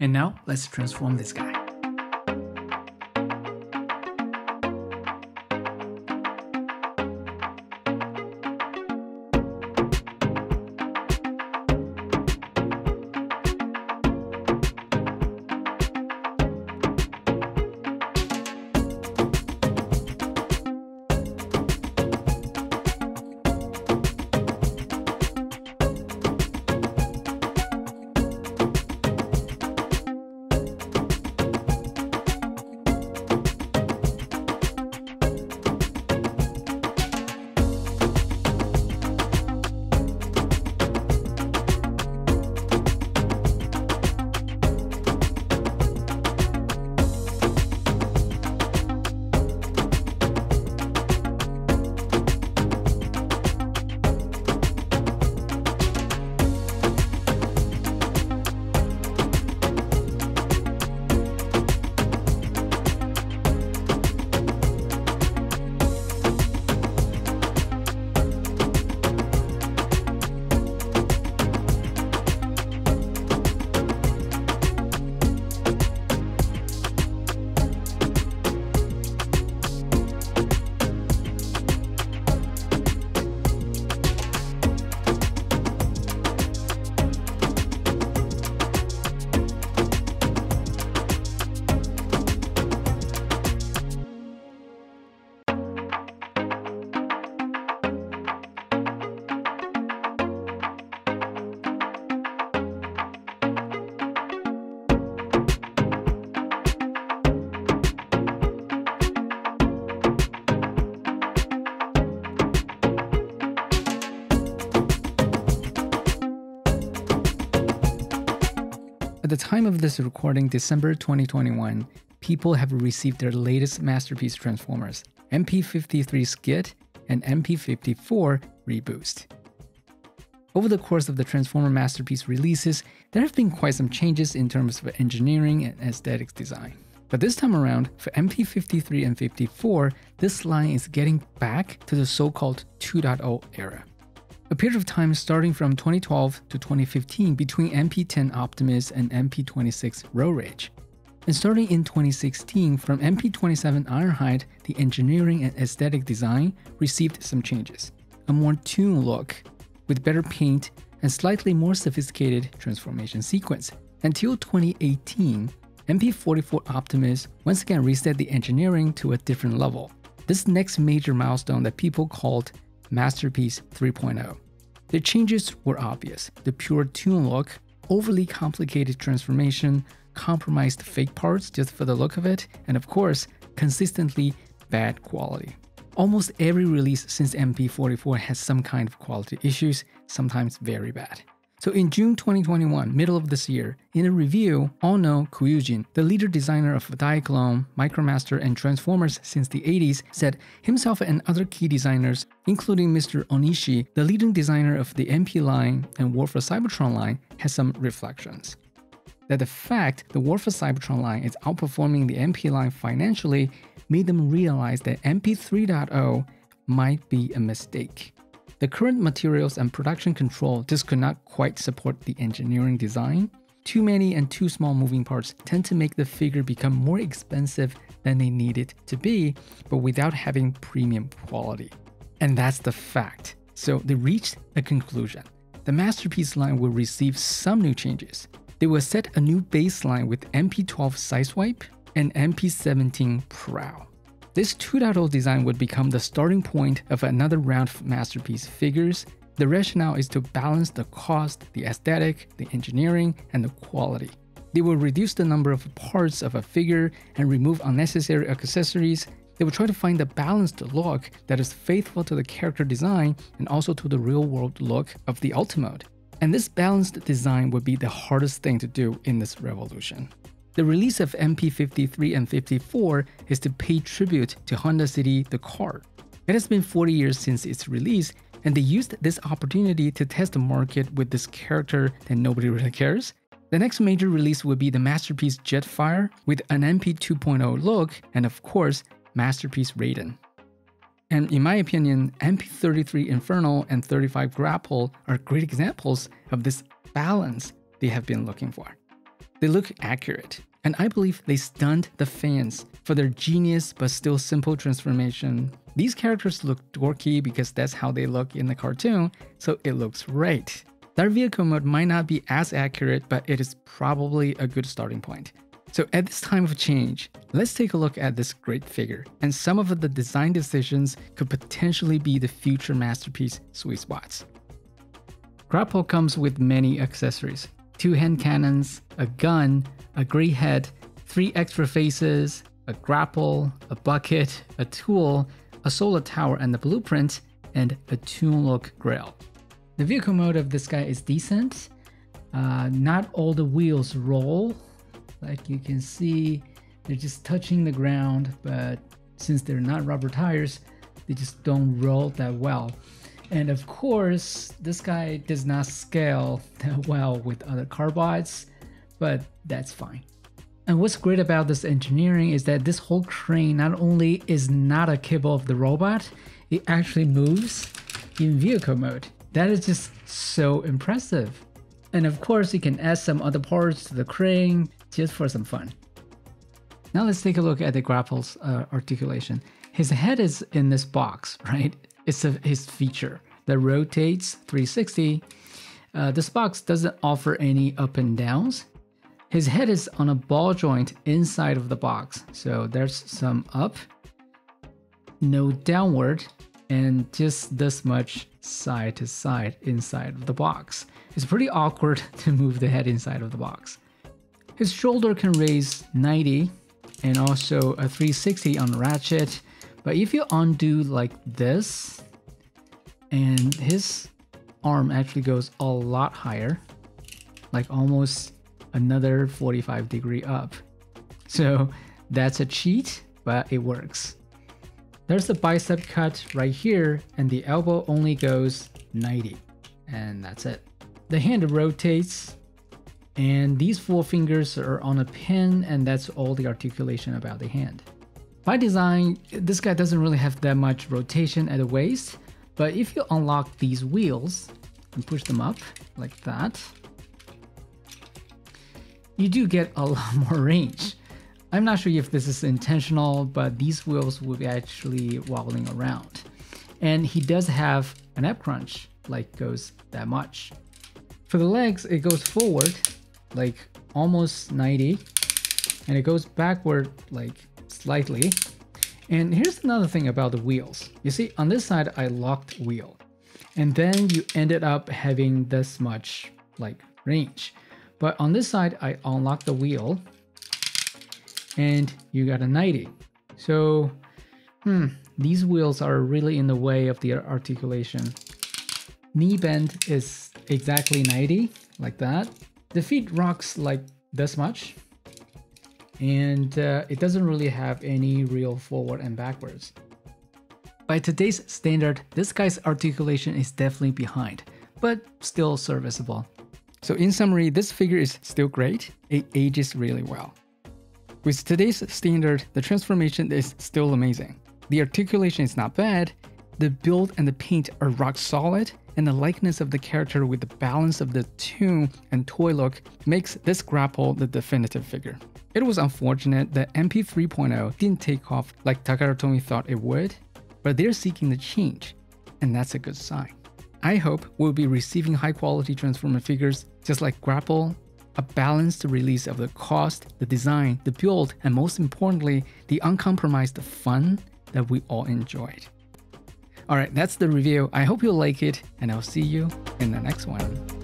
And now let's transform this guy. At the time of this recording, December 2021, people have received their latest masterpiece transformers, MP53 Skid and MP54 Reboost. Over the course of the Transformer Masterpiece releases, there have been quite some changes in terms of engineering and aesthetics design. But this time around, for MP53 and 54, this line is getting back to the so-called 2.0 era. A period of time starting from 2012 to 2015 between MP10 Optimus and MP26 Road Rage. And starting in 2016, from MP27 Ironhide, the engineering and aesthetic design received some changes. A more tuned look, with better paint and slightly more sophisticated transformation sequence. Until 2018, MP44 Optimus once again reset the engineering to a different level. This next major milestone that people called Masterpiece 3.0. The changes were obvious. The pure tune look, overly complicated transformation, compromised fake parts just for the look of it, and of course, consistently bad quality. Almost every release since MP44 has some kind of quality issues, sometimes very bad. So in June 2021, middle of this year, in a review, Ono Kyujin, the leader designer of Diaclone, Micromaster, and Transformers since the 80s, said himself and other key designers, including Mr. Onishi, the leading designer of the MP line and War for Cybertron line, has some reflections. That the fact the War for Cybertron line is outperforming the MP line financially made them realize that MP 3.0 might be a mistake. The current materials and production control just could not quite support the engineering design. Too many and too small moving parts tend to make the figure become more expensive than they need it to be, but without having premium quality. And that's the fact. So they reached a conclusion. The Masterpiece line will receive some new changes. They will set a new baseline with MP12 Sideswipe and MP17 Prow. This 2.0 design would become the starting point of another round of Masterpiece figures. The rationale is to balance the cost, the aesthetic, the engineering, and the quality. They will reduce the number of parts of a figure and remove unnecessary accessories. They will try to find a balanced look that is faithful to the character design and also to the real-world look of the Ultimode. And this balanced design would be the hardest thing to do in this revolution. The release of MP53 and 54 is to pay tribute to Honda City the car. It has been 40 years since its release, and they used this opportunity to test the market with this character that nobody really cares. The next major release would be the Masterpiece Jetfire with an MP 2.0 look, and of course, Masterpiece Raiden. And in my opinion, MP33 Infernal and 35 Grapple are great examples of this balance they have been looking for. They look accurate, and I believe they stunned the fans for their genius but still simple transformation. These characters look dorky because that's how they look in the cartoon, so it looks right. Their vehicle mode might not be as accurate, but it is probably a good starting point. So at this time of change, let's take a look at this great figure, and some of the design decisions could potentially be the future masterpiece sweet spots. Grapple comes with many accessories: 2 hand cannons, a gun, a great head, 3 extra faces, a grapple, a bucket, a tool, a solar tower and the blueprint, and a Toon-look grill. The vehicle mode of this guy is decent. Not all the wheels roll. Like you can see, they're just touching the ground, but since they're not rubber tires, they just don't roll that well. And of course, this guy does not scale that well with other carbides, but that's fine. And what's great about this engineering is that this whole crane not only is not a kibble of the robot, it actually moves in vehicle mode. That is just so impressive. And of course, you can add some other parts to the crane just for some fun. Now let's take a look at the grapple's articulation. His head is in this box, right? It's his feature that rotates 360. This box doesn't offer any up and downs. His head is on a ball joint inside of the box. So there's some up, no downward, and just this much side to side inside of the box. It's pretty awkward to move the head inside of the box. His shoulder can raise 90 and also a 360 on ratchet, but if you undo like this, and his arm actually goes a lot higher, like almost another 45-degree up. So that's a cheat, but it works. There's the bicep cut right here, and the elbow only goes 90, and that's it. The hand rotates, and these 4 fingers are on a pin, and that's all the articulation about the hand. By design, this guy doesn't really have that much rotation at the waist, but if you unlock these wheels and push them up like that, you do get a lot more range. I'm not sure if this is intentional, but these wheels will be actually wobbling around. And he does have an ab crunch, like goes that much. For the legs, it goes forward, like almost 90, and it goes backward, like slightly. And here's another thing about the wheels. You see, on this side, I locked wheel, and then you ended up having this much like range. But on this side, I unlocked the wheel, and you got a 90. So, these wheels are really in the way of the articulation. Knee bend is exactly 90, like that. The feet rocks like this much, and it doesn't really have any real forward and backwards. By today's standard, this guy's articulation is definitely behind, but still serviceable. So in summary, this figure is still great. It ages really well. With today's standard, the transformation is still amazing. The articulation is not bad, the build and the paint are rock solid, and the likeness of the character with the balance of the toon and toy look makes this grapple the definitive figure. It was unfortunate that MP 3.0 didn't take off like Takara Tomy thought it would, but they're seeking the change, and that's a good sign. I hope we'll be receiving high-quality Transformer figures just like Grapple, a balanced release of the cost, the design, the build, and most importantly, the uncompromised fun that we all enjoyed. Alright, that's the review. I hope you'll like it, and I'll see you in the next one.